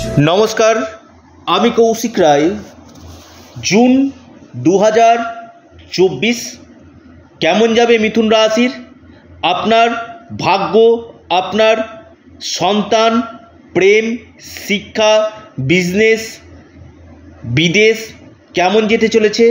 নমস্কার, আমি কৌশিক রায়। জুন 2024 কেমন যাবে মিথুন রাশির? আপনার ভাগ্য, আপনার সন্তান, প্রেম, শিক্ষা, বিজনেস, বিদেশ কেমন যেতে চলেছে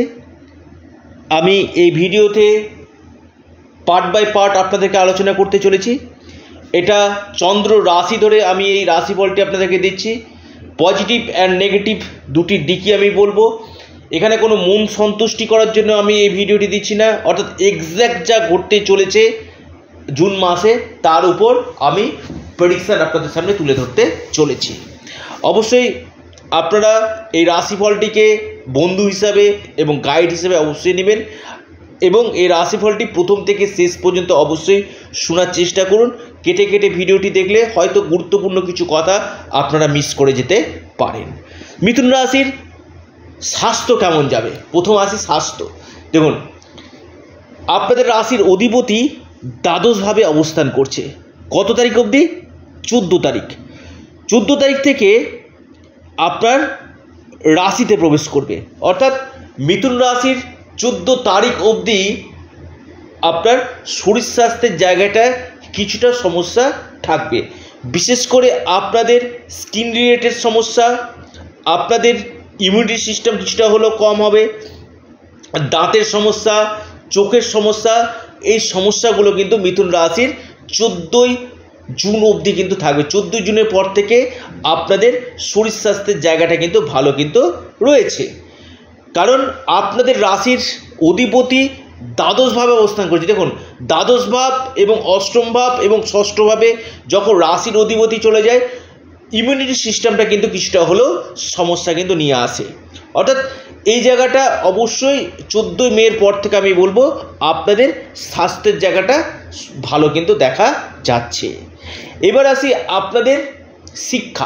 আমি এই ভিডিওতে পার্ট বাই পার্ট আপনাদেরকে আলোচনা করতে চলেছি। এটা চন্দ্র রাশি ধরে আমি এই রাশিফলটি আপনাদেরকে দিচ্ছি। পজিটিভ অ্যান্ড নেগেটিভ দুটি দিকই আমি বলবো। এখানে কোনো মন সন্তুষ্টি করার জন্য আমি এই ভিডিওটি দিচ্ছি না, অর্থাৎ এক্স্যাক্ট যা ঘটতে চলেছে জুন মাসে তার উপর আমি প্রেডিকশান আপনাদের সামনে তুলে ধরতে চলেছি। অবশ্যই আপনারা এই রাশিফলটিকে বন্ধু হিসাবে এবং গাইড হিসাবে অবশ্যই নেবেন এবং এই রাশিফলটি প্রথম থেকে শেষ পর্যন্ত অবশ্যই শোনার চেষ্টা করুন। কেটে কেটে ভিডিওটি দেখলে হয়তো গুরুত্বপূর্ণ কিছু কথা আপনারা মিস করে যেতে পারেন। মিথুন রাশির স্বাস্থ্য কেমন যাবে? প্রথম আসি স্বাস্থ্য। দেখুন, আপনাদের রাশির অধিপতি দ্বাদশভাবে অবস্থান করছে। কত তারিখ অবধি? 14 তারিখ। 14 তারিখ থেকে আপনার রাশিতে প্রবেশ করবে, অর্থাৎ মিথুন রাশির 14 তারিখ অবধি আপনার শরীর স্বাস্থ্যের জায়গাটায় কিছুটা সমস্যা থাকবে। বিশেষ করে আপনাদের স্কিন রিলেটেড সমস্যা, আপনাদের ইমিউনিটি সিস্টেম কিছুটা হলেও কম হবে, দাঁতের সমস্যা, চোখের সমস্যা, এই সমস্যাগুলো কিন্তু মিথুন রাশির 14ই জুন অবধি কিন্তু থাকবে। 14 জুনের পর থেকে আপনাদের শরীর স্বাস্থ্যের জায়গাটা কিন্তু ভালো কিন্তু রয়েছে, কারণ আপনাদের রাশির অধিপতি দ্বাদশভাবে অবস্থান করছে। দেখুন, দ্বাদশ ভাব এবং অষ্টম ভাব এবং ষষ্ঠ ভাবে যখন রাশির অধিপতি চলে যায়, ইমিউনিটি সিস্টেমটা কিন্তু কিছুটা হলেও সমস্যা কিন্তু নিয়ে আসে। অর্থাৎ এই জায়গাটা অবশ্যই 14 মের পর থেকে আমি বলবো আপনাদের স্বাস্থ্যের জায়গাটা ভালো কিন্তু দেখা যাচ্ছে। এবার আসি আপনাদের শিক্ষা।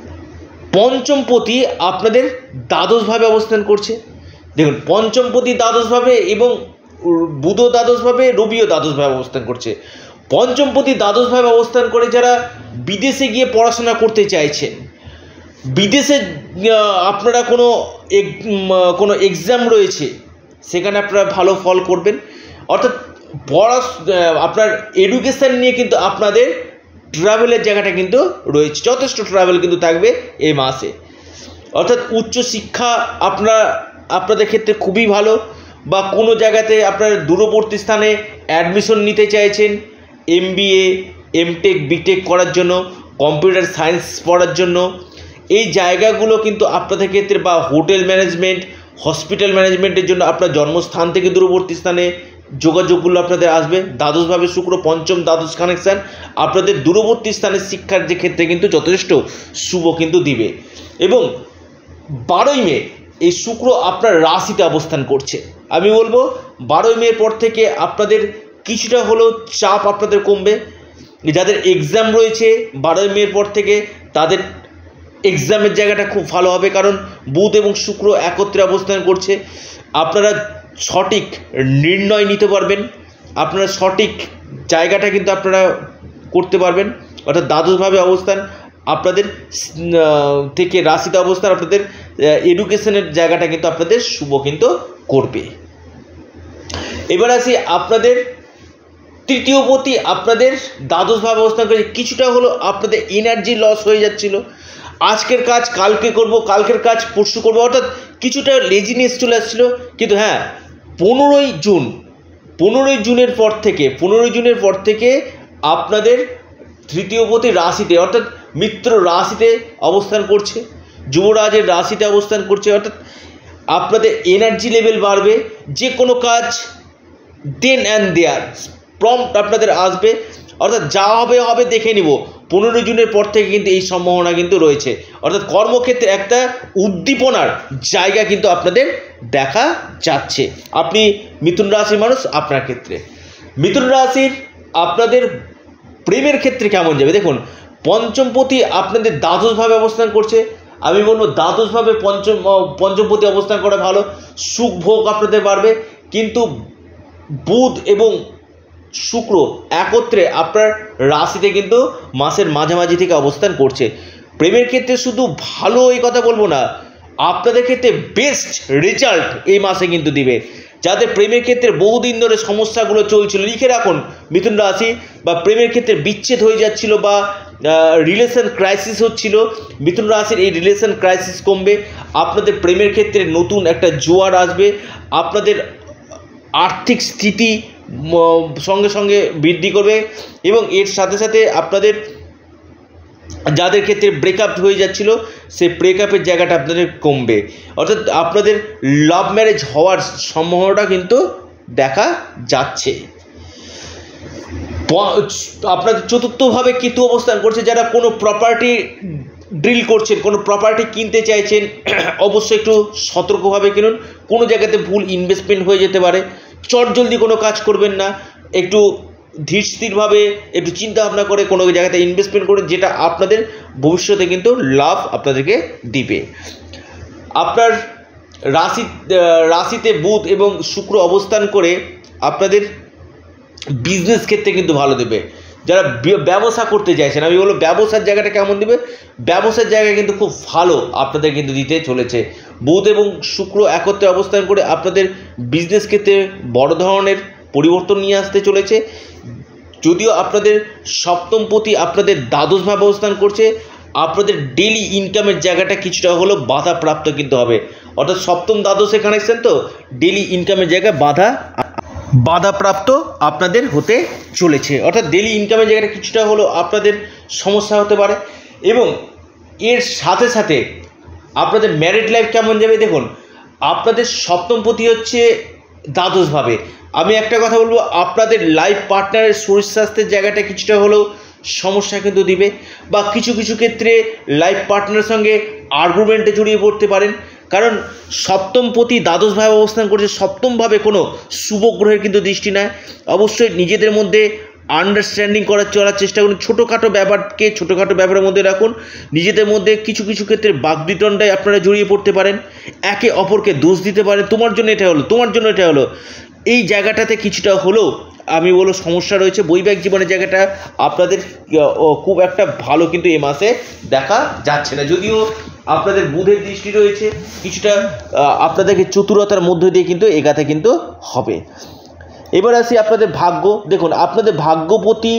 পঞ্চমপতি আপনাদের দ্বাদশভাবে অবস্থান করছে। দেখুন, পঞ্চমপতি দ্বাদশভাবে এবং বুধ দ্বাদশভাবে, রবিও দ্বাদশভাবে অবস্থান করছে। পঞ্চমপতি দ্বাদশভাবে অবস্থান করে যারা বিদেশে গিয়ে পড়াশোনা করতে চাইছেন, বিদেশে আপনারা কোনো এক্সাম রয়েছে, সেখানে আপনারা ভালো ফল করবেন। অর্থাৎ আপনার এডুকেশান নিয়ে কিন্তু আপনাদের ট্রাভেলের জায়গাটা কিন্তু রয়েছে, যথেষ্ট ট্রাভেল কিন্তু থাকবে এই মাসে। অর্থাৎ উচ্চশিক্ষা আপনাদের ক্ষেত্রে খুবই ভালো, বা কোনো জায়গাতে আপনারা দূরবর্তী স্থানে অ্যাডমিশন নিতে চাইছেন, MBA, MTech, BTech করার জন্য, কম্পিউটার সায়েন্স পড়ার জন্য, এই জায়গাগুলো কিন্তু আপনাদের ক্ষেত্রে, বা হোটেল ম্যানেজমেন্ট, হসপিটাল ম্যানেজমেন্টের জন্য আপনার জন্মস্থান থেকে দূরবর্তী স্থানে যোগাযোগগুলো আপনাদের আসবে। দ্বাদশভাবে শুক্র, পঞ্চম দ্বাদশ কানেকশান আপনাদের দূরবর্তী স্থানের শিক্ষার যে ক্ষেত্রে কিন্তু যথেষ্ট শুভ কিন্তু দিবে। এবং 12ই মে এই শুক্র আপনার রাশিতে অবস্থান করছে। আমি বলবো 12ই মের পর থেকে আপনাদের কিছুটা হলেও চাপ আপনাদের কমবে। যাদের এক্সাম রয়েছে 12ই মের পর থেকে তাদের এক্সামের জায়গাটা খুব ভালো হবে, কারণ বুধ এবং শুক্র একত্রে অবস্থান করছে। আপনারা সঠিক নির্ণয় নিতে পারবেন, আপনারা সঠিক জায়গাটা কিন্তু আপনারা করতে পারবেন। অর্থাৎ দ্বাদশভাবে অবস্থান আপনাদের থেকে রাশিতে অবস্থান আপনাদের এডুকেশনের জায়গাটা কিন্তু আপনাদের শুভ কিন্তু করবে। এবার আসি আপনাদের তৃতীয়পতি আপনাদের দ্বাদশভাবে অবস্থান করে কিছুটা হলো আপনাদের এনার্জি লস হয়ে যাচ্ছিল। আজকের কাজ কালকে করব, কালকের কাজ পরশু করবো, অর্থাৎ কিছুটা লেজিনেস চলে আসছিলো। কিন্তু হ্যাঁ, 15ই জুনের পর থেকে আপনাদের তৃতীয়পতি রাশিতে, অর্থাৎ মিত্র রাশিতে অবস্থান করছে, যুবরাজের রাশিতে অবস্থান করছে। অর্থাৎ আপনাদের এনার্জি লেভেল বাড়বে, যে কোনো কাজ দেন অ্যান্ড দেয়ার প্রম্পট আপনাদের আসবে। অর্থাৎ যা হবে দেখে নিব। 15ই জুনের পর থেকে কিন্তু এই সম্ভাবনা কিন্তু রয়েছে। অর্থাৎ কর্মক্ষেত্রে একটা উদ্দীপনার জায়গা কিন্তু আপনাদের দেখা যাচ্ছে। আপনি মিথুন রাশির মানুষ, আপনার ক্ষেত্রে মিথুন রাশির আপনাদের প্রেমের ক্ষেত্রে কেমন যাবে? দেখুন, পঞ্চমপতি আপনাদের দ্বাদশভাবে অবস্থান করছে। আমি বলবো দ্বাদশভাবে পঞ্চমপতি অবস্থান করা ভালো, সুখ ভোগ আপনাদের বাড়বে। কিন্তু বুধ এবং শুক্র একত্রে আপনার রাশিতে কিন্তু মাসের মাঝামাঝি থেকে অবস্থান করছে। প্রেমের ক্ষেত্রে শুধু ভালো এই কথা বলবো না, আপনাদের ক্ষেত্রে বেস্ট রেজাল্ট এই মাসে কিন্তু দিবে। যাদের প্রেমের ক্ষেত্রে বহুদিন ধরে সমস্যাগুলো চলছিল, লিখে রাখুন মিথুন রাশি, বা প্রেমের ক্ষেত্রে বিচ্ছেদ হয়ে যাচ্ছিল বা রিলেশন ক্রাইসিস হচ্ছিল, মিথুন রাশির এই রিলেশন ক্রাইসিস কমবে। আপনাদের প্রেমের ক্ষেত্রে নতুন একটা জোয়ার আসবে, আপনাদের আর্থিক স্থিতি সঙ্গে সঙ্গে বৃদ্ধি করবে, এবং এর সাথে সাথে আপনাদের যাদের ক্ষেত্রে ব্রেকআপ হয়ে যাচ্ছিল সেই ব্রেকআপের জায়গাটা আপনাদের কমবে। অর্থাৎ আপনাদের লাভ ম্যারেজ হওয়ার সম্ভাবনাটা কিন্তু দেখা যাচ্ছে। আপনাদের চতুর্থভাবে কেতু অবস্থান করছে, যারা কোনো প্রপার্টি ডিল করছেন, কোনো প্রপার্টি কিনতে চাইছেন, অবশ্যই একটু সতর্কভাবে কিনুন। কোনো জায়গাতে ভুল ইনভেস্টমেন্ট হয়ে যেতে পারে। চটজলদি কোনো কাজ করবেন না, একটু ধীর স্থিরভাবে একটু চিন্তা ভাবনা করে কোনো জায়গাতে ইনভেস্টমেন্ট করুন, যেটা আপনাদের ভবিষ্যতে কিন্তু লাভ আপনাদেরকে দিবে। আপনার রাশিতে বুধ এবং শুক্র অবস্থান করে আপনাদের বিজনেস ক্ষেত্রে কিন্তু ভালো দেবে। যারা ব্যবসা করতে চাইছেন, আমি বলবো ব্যবসার জায়গাটা কেমন দেবে, ব্যবসার জায়গায় কিন্তু খুব ভালো আপনাদের কিন্তু দিতে চলেছে। বুধ এবং শুক্র একত্রে অবস্থান করে আপনাদের বিজনেস ক্ষেত্রে বড় ধরনের পরিবর্তন নিয়ে আসতে চলেছে। যদিও আপনাদের সপ্তমপতি আপনাদের দ্বাদশভাবে অবস্থান করছে, আপনাদের ডেলি ইনকামের জায়গাটা কিছুটা হলেও বাধাপ্রাপ্ত কিন্তু হবে। অর্থাৎ সপ্তম দ্বাদশে কানেকশন, তো ডেলি ইনকামের জায়গায় বাধাপ্রাপ্ত আপনাদের হতে চলেছে। অর্থাৎ ডেলি ইনকামের জায়গাটা কিছুটা হলেও আপনাদের সমস্যা হতে পারে। এবং এর সাথে সাথে আপনাদের ম্যারিড লাইফ কেমন যাবে দেখুন, আপনাদের সপ্তমপতি হচ্ছে দ্বাদশভাবে। আমি একটা কথা বলবো, আপনাদের লাইফ পার্টনারের শরীর স্বাস্থ্যের জায়গাটা কিছুটা হলেও সমস্যা কিন্তু দিবে, বা কিছু কিছু ক্ষেত্রে লাইফ পার্টনারের সঙ্গে আর্গুমেন্টে জড়িয়ে পড়তে পারেন। কারণ সপ্তমপতি দ্বাদশভাবে অবস্থান করছে, সপ্তমভাবে কোনো শুভ গ্রহের কিন্তু দৃষ্টি নেয়। অবশ্যই নিজেদের মধ্যে আন্ডারস্ট্যান্ডিং চলার চেষ্টা করুন, ছোটোখাটো ব্যাপারকে ছোটোখাটো ব্যাপারের মধ্যে রাখুন। নিজেদের মধ্যে কিছু কিছু ক্ষেত্রে বাগবিতণ্ডায় আপনারা জড়িয়ে পড়তে পারেন, একে অপরকে দোষ দিতে পারেন, তোমার জন্য এটা হলো, তোমার জন্য এটা হলো। এই জায়গাটাতে কিছুটা হলেও আমি বলবো সমস্যা রয়েছে। বৈবাহিক জীবনের জায়গাটা আপনাদের খুব একটা ভালো কিন্তু এ মাসে দেখা যাচ্ছে না। যদিও আপনাদের বুধের দৃষ্টি রয়েছে, কিছুটা আপনাদেরকে চতুরতার মধ্য দিয়ে কিন্তু এগাতে কিন্তু হবে। এবার আসি আপনাদের ভাগ্য। দেখুন আপনাদের ভাগ্যপতি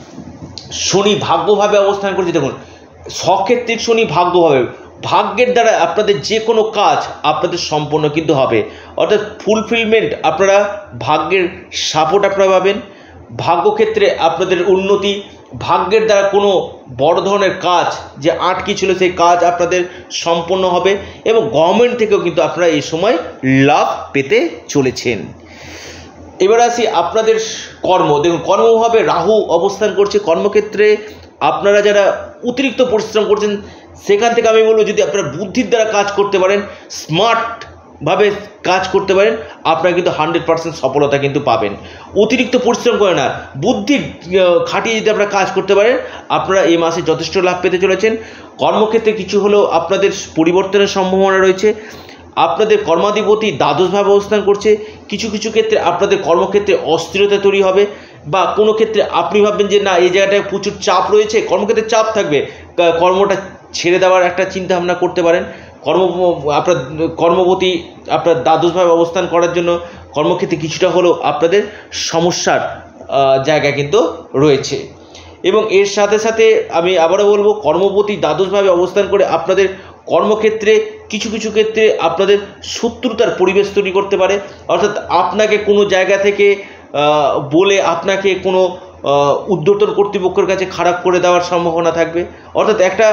শনি ভাগ্যভাবে অবস্থান করছে। দেখুন সক্ষেত্রিক শনি ভাগ্যভাবে, ভাগ্যের দ্বারা আপনাদের যে কোনো কাজ আপনাদের সম্পন্ন কিন্তু হবে। অর্থাৎ ফুলফিলমেন্ট, আপনারা ভাগ্যের সাপোর্ট আপনারা পাবেন। ভাগ্যক্ষেত্রে আপনাদের উন্নতি, ভাগ্যের দ্বারা কোনো বড় ধরনের কাজ যে আটকে ছিল সেই কাজ আপনাদের সম্পন্ন হবে, এবং গভর্নমেন্ট থেকেও কিন্তু আপনারা এই সময় লাভ পেতে চলেছেন। এবার আসি আপনাদের কর্ম। দেখুন কর্মভাবে রাহু অবস্থান করছে। কর্মক্ষেত্রে আপনারা যারা অতিরিক্ত পরিশ্রম করছেন, সেখান থেকে আমি বলবো যদি আপনারা বুদ্ধির দ্বারা কাজ করতে পারেন, স্মার্টভাবে কাজ করতে পারেন, আপনারা কিন্তু 100% সফলতা কিন্তু পাবেন। অতিরিক্ত পরিশ্রম করে না, বুদ্ধি খাটিয়ে যদি আপনারা কাজ করতে পারেন, আপনারা এই মাসে যথেষ্ট লাভ পেতে চলেছেন। কর্মক্ষেত্রে কিছু হলেও আপনাদের পরিবর্তনের সম্ভাবনা রয়েছে। আপনাদের কর্মাধিপতি দ্বাদশভাবে অবস্থান করছে। কিছু কিছু ক্ষেত্রে আপনাদের কর্মক্ষেত্রে অস্থিরতা তৈরি হবে, বা কোনো ক্ষেত্রে আপনি ভাববেন যে না এই জায়গাটায় প্রচুর চাপ রয়েছে, কর্মক্ষেত্রে চাপ থাকবে, কর্মটা ছেড়ে দেওয়ার একটা চিন্তা ভাবনা করতে পারেন। আপনার কর্মপতি আপনার দ্বাদশভাবে অবস্থান করার জন্য কর্মক্ষেত্রে কিছুটা হলেও আপনাদের সমস্যার জায়গা কিন্তু রয়েছে। এবং এর সাথে সাথে আমি আবারও বলবো, কর্মপতি দ্বাদশভাবে অবস্থান করে আপনাদের কর্মক্ষেত্রে কিছু কিছু ক্ষেত্রে আপনাদের শত্রুতার পরিবেশ তৈরি করতে পারে। অর্থাৎ আপনাকে কোনো জায়গা থেকে বলে আপনাকে কোনো ঊর্ধ্বতন কর্তৃপক্ষের কাছে খারাপ করে দেওয়ার সম্ভাবনা থাকবে। অর্থাৎ একটা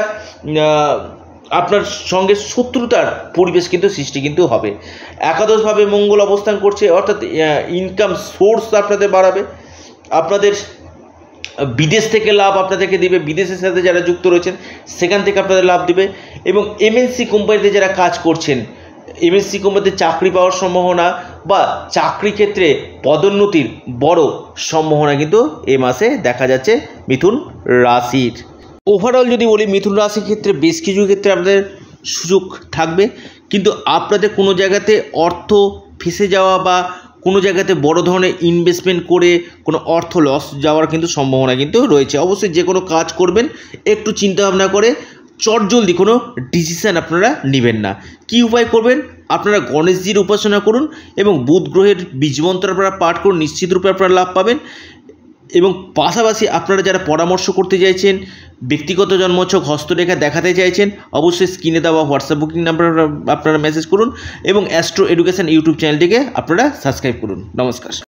আপনার সঙ্গে শত্রুতার পরিবেশ কিন্তু সৃষ্টি কিন্তু হবে। একাদশভাবে মঙ্গল অবস্থান করছে, অর্থাৎ ইনকাম সোর্স আপনাদের বাড়াবে। আপনাদের বিদেশ থেকে লাভ আপনাদেরকে দিবে, বিদেশের সাথে যারা যুক্ত রয়েছেন সেখান থেকে আপনাদের লাভ দিবে। এবং এমএনসি কোম্পানিতে যারা কাজ করছেন, এমএনসি কোম্পানিতে চাকরি পাওয়ার সম্ভাবনা বা চাকরি ক্ষেত্রে পদোন্নতির বড় সম্ভাবনা কিন্তু এ মাসে দেখা যাচ্ছে মিথুন রাশির। ওভারঅল যদি বলি, মিথুন রাশির ক্ষেত্রে বেশ কিছু ক্ষেত্রে আপনাদের সুযোগ থাকবে, কিন্তু আপনাদের কোনো জায়গাতে অর্থ ফেসে যাওয়া বা কোনো জায়গাতে বড় ধরনের ইনভেস্টমেন্ট করে কোনো অর্থ লস যাওয়ার কিন্তু সম্ভাবনা কিন্তু রয়েছে। অবশ্যই যে কোনো কাজ করবেন একটু চিন্তাভাবনা করে চটজলদি কোনো ডিসিশান আপনারা নেবেন না। কি উপায় করবেন? আপনারা গণেশজির উপাসনা করুন এবং বুধ গ্রহের বীজমন্ত্র আপনারা পাঠ করুন, নিশ্চিত রূপে আপনারা লাভ পাবেন। এবং পাশাপাশি আপনারা যারা পরামর্শ করতে চাইছেন, ব্যক্তিগত জন্মছক হস্তরেখা দেখাতে চাইছেন, অবশ্যই স্ক্রিনে দেওয়া হোয়াটসঅ্যাপ বুকিং নাম্বার আপনারা মেসেজ করুন এবং অ্যাস্ট্রো এডুকেশন ইউটিউব চ্যানেলটিকে আপনারা সাবস্ক্রাইব করুন। নমস্কার।